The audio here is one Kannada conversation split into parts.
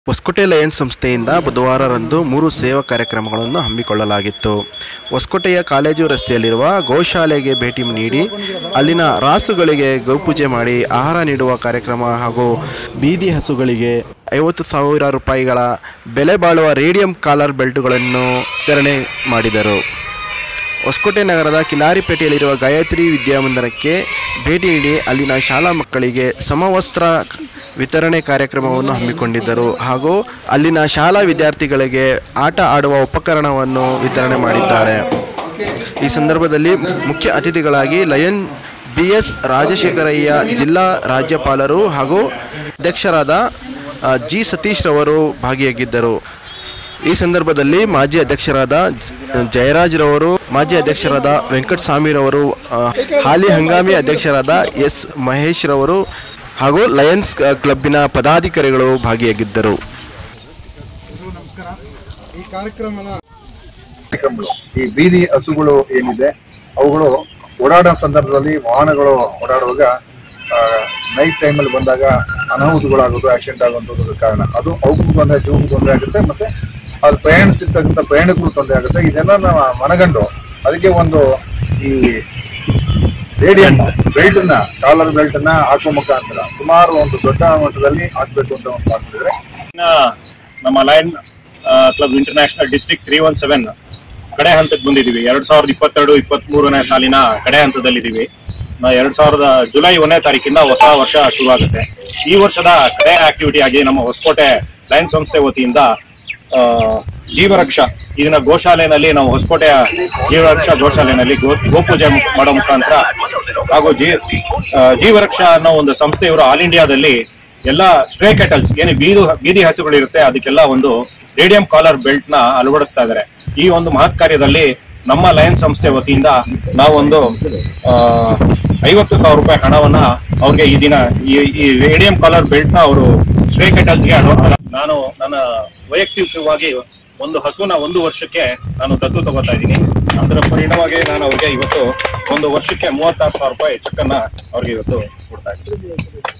ಹೊಸಕೋಟೆ ಲಯನ್ಸ್ ಸಂಸ್ಥೆಯಿಂದ ಬುಧವಾರರಂದು 3 ಸೇವಾ ಕಾರ್ಯಕ್ರಮಗಳನ್ನು ಹಮ್ಮಿಕೊಳ್ಳಲಾಗಿತ್ತು. ಹೊಸಕೋಟೆಯ ಕಾಲೇಜು ರಸ್ತೆಯಲ್ಲಿರುವ ಗೋಶಾಲೆಗೆ ಭೇಟಿ ನೀಡಿ ಅಲ್ಲಿನ ರಾಸುಗಳಿಗೆ ಗೋಪೂಜೆ ಮಾಡಿ ಆಹಾರ ನೀಡುವ ಕಾರ್ಯಕ್ರಮ ಹಾಗೂ ಬೀದಿ ಹಸುಗಳಿಗೆ 50,000 ರೂಪಾಯಿಗಳ ಬೆಲೆ ಬಾಳುವ ರೇಡಿಯಂ ಕಾಲರ್ ಬೆಲ್ಟುಗಳನ್ನು ವಿತರಣೆ ಮಾಡಿದರು. ಹೊಸಕೋಟೆ ನಗರದ ಕಿಲಾರಿಪೇಟೆಯಲ್ಲಿರುವ ಗಾಯತ್ರಿ ವಿದ್ಯಾಮಂದಿರಕ್ಕೆ ಭೇಟಿ ನೀಡಿ ಅಲ್ಲಿನ ಶಾಲಾ ಮಕ್ಕಳಿಗೆ ಸಮವಸ್ತ್ರ ವಿತರಣೆ ಕಾರ್ಯಕ್ರಮವನ್ನು ಹಮ್ಮಿಕೊಂಡಿದ್ದರು ಹಾಗೂ ಅಲ್ಲಿನ ಶಾಲಾ ವಿದ್ಯಾರ್ಥಿಗಳಿಗೆ ಆಟ ಆಡುವ ಉಪಕರಣವನ್ನು ವಿತರಣೆ ಮಾಡಿದ್ದಾರೆ. ಈ ಸಂದರ್ಭದಲ್ಲಿ ಮುಖ್ಯ ಅತಿಥಿಗಳಾಗಿ ಲಯನ್ ಬಿ.ಎಸ್. ರಾಜಶೇಖರಯ್ಯ ಜಿಲ್ಲಾ ರಾಜ್ಯಪಾಲರು ಹಾಗೂ ಅಧ್ಯಕ್ಷರಾದ ಜಿ. ಸತೀಶ್ ರವರು ಭಾಗಿಯಾಗಿದ್ದರು. ಈ ಸಂದರ್ಭದಲ್ಲಿ ಮಾಜಿ ಅಧ್ಯಕ್ಷರಾದ ಜಯರಾಜ್ರವರು, ಮಾಜಿ ಅಧ್ಯಕ್ಷರಾದ ವೆಂಕಟಸ್ವಾಮಿರವರು, ಹಾಲಿ ಹಂಗಾಮಿ ಅಧ್ಯಕ್ಷರಾದ ಎಸ್. ಮಹೇಶ್ ರವರು ಹಾಗೂ ಲಯನ್ಸ್ ಕ್ಲಬ್ಬಿನ ಪದಾಧಿಕಾರಿಗಳು ಭಾಗಿಯಾಗಿದ್ದರು. ನಮಸ್ಕಾರ. ಈ ಕಾರ್ಯಕ್ರಮಗಳು ಈ ಬೀದಿ ಹಸುಗಳು ಏನಿದೆ ಅವುಗಳು ಓಡಾಡೋ ಸಂದರ್ಭದಲ್ಲಿ ವಾಹನಗಳು ಓಡಾಡುವಾಗ ನೈಟ್ ಟೈಮಲ್ಲಿ ಬಂದಾಗ ಅನಾಹುತಗಳಾಗೋದು, ಆಕ್ಸಿಡೆಂಟ್ ಆಗುವಂಥದ್ದು ಕಾರಣ. ಅದು ಅವಕ್ಕೂ ತೊಂದರೆ, ಜೀವಕ್ಕೂ ತೊಂದರೆ ಆಗುತ್ತೆ, ಮತ್ತು ಅದು ಪ್ರಯಾಣಿಸಿರ್ತಕ್ಕಂಥ ಪ್ರಯಾಣಕ್ಕೂ ತೊಂದರೆ ಆಗುತ್ತೆ. ಇದೆಲ್ಲ ನಾವು ಮನಗಂಡು ಅದಕ್ಕೆ ಒಂದು ಈ ರೇಡಿಯಂ ಬೆಲ್ಟ್ನ, ಕಾಲರ್ ಬೆಲ್ಟ್ನ ಹಾಕುವ ಮುಖಾಂತರ ಸುಮಾರು ಒಂದು ದೊಡ್ಡ ಮಟ್ಟದಲ್ಲಿ ಹಾಕಬೇಕು ಅಂತ ಒಂದು ಮಾಡ್ತಿದ್ರೆ ನಮ್ಮ ಲಯನ್ ಕ್ಲಬ್ ಇಂಟರ್ನ್ಯಾಷನಲ್ ಡಿಸ್ಟ್ರಿಕ್ಟ್ 317 ಕಡೆ ಹಂತಕ್ಕೆ ಬಂದಿದ್ದೀವಿ. 2022-23ನೇ ಸಾಲಿನ ಕಡೆ ಹಂತದಲ್ಲಿದ್ದೀವಿ. 2000 ಜುಲೈ 1ನೇ ತಾರೀಕಿಂದ ಹೊಸ ವರ್ಷ ಶುರುವಾಗುತ್ತೆ. ಈ ವರ್ಷದ ಕಡೆ ಆಕ್ಟಿವಿಟಿ ಆಗಿ ನಮ್ಮ ಹೊಸಕೋಟೆ ಲಯನ್ ಸಂಸ್ಥೆ ವತಿಯಿಂದ ಜೀವರಕ್ಷಾ ಇದನ್ನ ಗೋಶಾಲೆನಲ್ಲಿ, ನಾವು ಹೊಸಕೋಟೆಯ ಜೀವರಕ್ಷಾ ಗೋಶಾಲೆನಲ್ಲಿ ಗೋಪೂಜೆ ಮಾಡೋ ಮುಖಾಂತರ ಹಾಗೂ ಜೀವರಕ್ಷಾ ಅನ್ನೋ ಒಂದು ಸಂಸ್ಥೆಯವರು ಆಲ್ ಇಂಡಿಯಾದಲ್ಲಿ ಎಲ್ಲ ಸ್ಟ್ರೇ ಕ್ಯಾಟಲ್ಸ್ ಏನು ಬೀದಿ ಹಸುಗಳಿರುತ್ತೆ ಅದಕ್ಕೆಲ್ಲ ಒಂದು ರೇಡಿಯಂ ಕಾಲರ್ ಬೆಲ್ಟ್ ನ ಅಳವಡಿಸ್ತಾ ಇದ್ದಾರೆ. ಈ ಒಂದು ಮಹತ್ ಕಾರ್ಯದಲ್ಲಿ ನಮ್ಮ ಲಯನ್ ಸಂಸ್ಥೆ ವತಿಯಿಂದ ನಾವೊಂದು 50,000 ರೂಪಾಯಿ ಹಣವನ್ನ ಅವ್ರಿಗೆ ಈ ದಿನ ಈ ರೇಡಿಯಂ ಕಾಲರ್ ಬೆಲ್ಟ್ ನ ಅವರು ಸ್ಟ್ರೇ ಕ್ಯಾಟಲ್ಸ್ಗೆ ನಾನು ನನ್ನ ವೈಯಕ್ತಿಕವಾಗಿ ಒಂದು ಹಸುನ 1 ವರ್ಷಕ್ಕೆ ನಾನು ದತ್ತು ತಗೋತಾ ಇದ್ದೀನಿ. ಅದರ ಪರಿಣಾಮವಾಗಿ ನಾನು ಅವ್ರಿಗೆ ಇವತ್ತು 1 ವರ್ಷಕ್ಕೆ 36,000 ರೂಪಾಯಿ ಚೆಕ್ ಅನ್ನ ಅವ್ರಿಗೆ ಇವತ್ತು ಕೊಡ್ತಾ ಇದ್ದೀನಿ.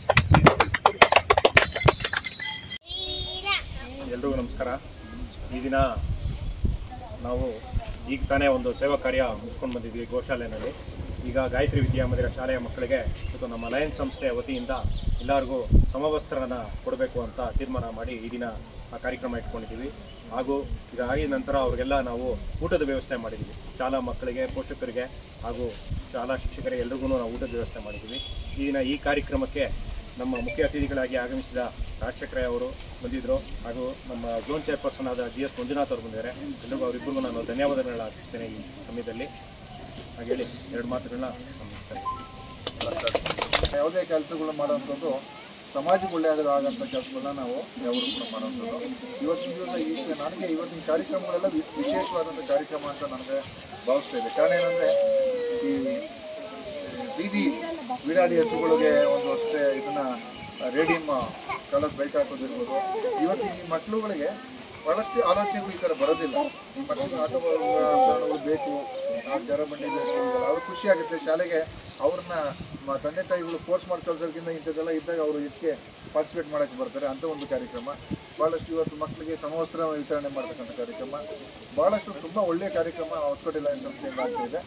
ಎಲ್ರಿಗೂ ನಮಸ್ಕಾರ. ಈ ದಿನ ನಾವು ಈಗ ತಾನೇ ಒಂದು ಸೇವಾ ಕಾರ್ಯ ಮುಗಿಸ್ಕೊಂಡು ಬಂದಿದ್ವಿ ಗೋಶಾಲೆನಲ್ಲಿ. ಈಗ ಗಾಯತ್ರಿ ವಿದ್ಯಾಮಂದಿರ ಶಾಲೆಯ ಮಕ್ಕಳಿಗೆ ಮತ್ತು ನಮ್ಮ ಲಯನ್ಸ್ ಸಂಸ್ಥೆಯ ವತಿಯಿಂದ ಎಲ್ಲರಿಗೂ ಸಮವಸ್ತ್ರನ ಕೊಡಬೇಕು ಅಂತ ತೀರ್ಮಾನ ಮಾಡಿ ಈ ದಿನ ಆ ಕಾರ್ಯಕ್ರಮ ಇಟ್ಕೊಂಡಿದ್ದೀವಿ. ಹಾಗೂ ಇದಾಗಿದ ನಂತರ ಅವ್ರಿಗೆಲ್ಲ ನಾವು ಊಟದ ವ್ಯವಸ್ಥೆ ಮಾಡಿದ್ದೀವಿ. ಶಾಲಾ ಮಕ್ಕಳಿಗೆ, ಪೋಷಕರಿಗೆ ಹಾಗೂ ಶಾಲಾ ಶಿಕ್ಷಕರಿಗೆ ಎಲ್ರಿಗೂ ನಾವು ಊಟದ ವ್ಯವಸ್ಥೆ ಮಾಡಿದ್ದೀವಿ. ಈ ದಿನ ಈ ಕಾರ್ಯಕ್ರಮಕ್ಕೆ ನಮ್ಮ ಮುಖ್ಯ ಅತಿಥಿಗಳಾಗಿ ಆಗಮಿಸಿದ ರಾಜಶೇಖರಯ್ಯ ಅವರು ಬಂದಿದ್ದರು ಹಾಗೂ ನಮ್ಮ ಝೋನ್ ಚೇರ್ಪರ್ಸನ್ ಆದ GS ಮಂಜುನಾಥ್ ಅವರು ಬಂದಿದ್ದಾರೆ. ಎಲ್ಲರಿಗೂ ಅವರಿಬ್ಬರಿಗೂ ನಾನು ಧನ್ಯವಾದಗಳನ್ನ ಅರ್ಪಿಸ್ತೇನೆ ಈ ಸಮಯದಲ್ಲಿ. ಹಾಗೇಳಿ 2 ಮಾತುಗಳನ್ನ ಗಮನಿಸ್ತೇನೆ. ಯಾವುದೇ ಕೆಲಸಗಳು ಮಾಡುವಂಥದ್ದು ಸಮಾಜಕ್ಕೆ ಒಳ್ಳೆಯದಾಗಂಥ ಕೆಲಸಗಳನ್ನ ನಾವು ಯಾವಾಗಲೂ ಕೂಡ ಮಾಡುವಂಥದ್ದು. ಇವತ್ತಿನ ದಿವಸ ನನಗೆ ಇವತ್ತಿನ ಕಾರ್ಯಕ್ರಮಗಳೆಲ್ಲ ವಿಶೇಷವಾದಂಥ ಕಾರ್ಯಕ್ರಮ ಅಂತ ನನಗೆ ಭಾವಿಸ್ತಾ ಇದೆ. ಕಾರಣ ಏನಂದರೆ ಈ ಬೀದಿ ಬಿಡಾಡಿ ಹಸುಗಳಿಗೆ ಒಂದು ಅಷ್ಟೇ ಇದನ್ನು ರೇಡಿಯಂ ಕಲರ್ ಬೆಲ್ಟ್ ಹಾಕೋದಿರ್ಬೋದು. ಇವತ್ತು ಈ ಮಕ್ಕಳುಗಳಿಗೆ ಭಾಳಷ್ಟು ಆಲೋಚನೆಗಳು ಈ ಥರ ಬರೋದಿಲ್ಲ. ಈ ಮಕ್ಕಳಿಗೆ ಆಟೋ ಉಪಕರಣಗಳು ಬೇಕು, ಜರಬಂಡಿ ಬೇಕು, ಅವ್ರಿಗೆ ಖುಷಿ ಆಗುತ್ತೆ. ಶಾಲೆಗೆ ಅವ್ರನ್ನ ತಂದೆ ತಾಯಿಗಳು ಫೋರ್ಸ್ ಮಾಡಿ ಕಳ್ಸೋದಕ್ಕಿಂತ ಇಂಥದ್ದೆಲ್ಲ ಇದ್ದಾಗ ಅವರು ಇದಕ್ಕೆ ಪಾರ್ಟಿಸಿಪೇಟ್ ಮಾಡೋಕ್ಕೆ ಬರ್ತಾರೆ. ಅಂಥ ಒಂದು ಕಾರ್ಯಕ್ರಮ ಭಾಳಷ್ಟು ಇವತ್ತು ಮಕ್ಕಳಿಗೆ ಸಮವಸ್ತ್ರ ವಿತರಣೆ ಮಾಡ್ತಕ್ಕಂಥ ಕಾರ್ಯಕ್ರಮ ಭಾಳಷ್ಟು ತುಂಬ ಒಳ್ಳೆಯ ಕಾರ್ಯಕ್ರಮ ಹೊಸಕೋಟೆ ಲಯನ್ಸ್ ಸಂಸ್ಥೆಯಿಂದ ಆಗ್ತಾ ಇದೆ.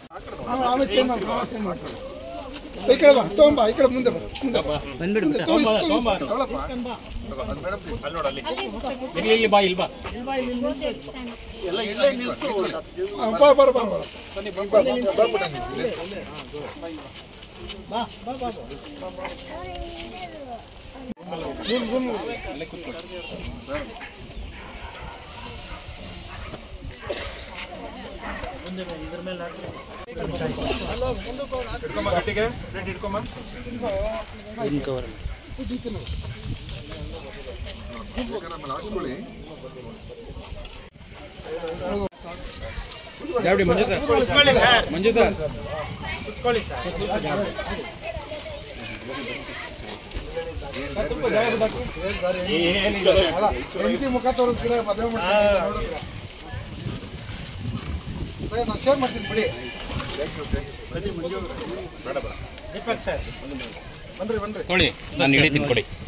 ಮುಖ ತೋರಿಸ್ತೀರ ಮದುವೆ ಮಾಡ್ತೀನಿ ನಾನು ಶೇರ್ ಮಾಡ್ತೀನಿ ಬಿಡಿ. ತೊಳಿ ನಾನು ಹಿಡಿತೀನಿ ಕೊಡಿ.